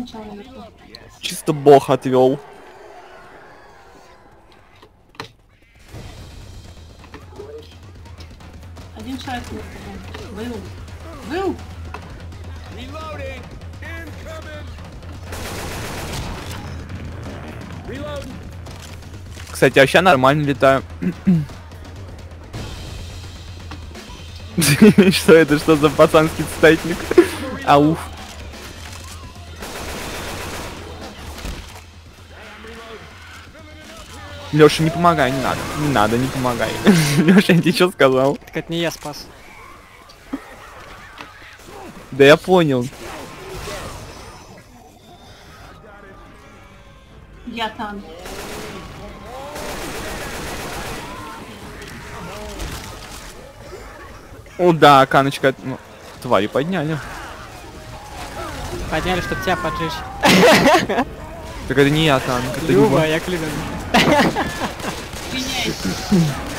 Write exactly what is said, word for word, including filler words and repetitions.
сначала наверху. Чисто бог отвел. Один человек наверху был. Был! Был! Кстати, вообще нормально летаю. Что это? Что за пацанский цитатник? Ауф. Лёша, не помогай, не надо. Не надо, не помогай. Лёша, я тебе что сказал? Так это не я спас. Да я понял. Я там. О, да, Каночка. Ну, твари подняли. Подняли, чтобы тебя поджечь. Так это не я танк, это Люба, Люба. я клюну. Извиняюсь.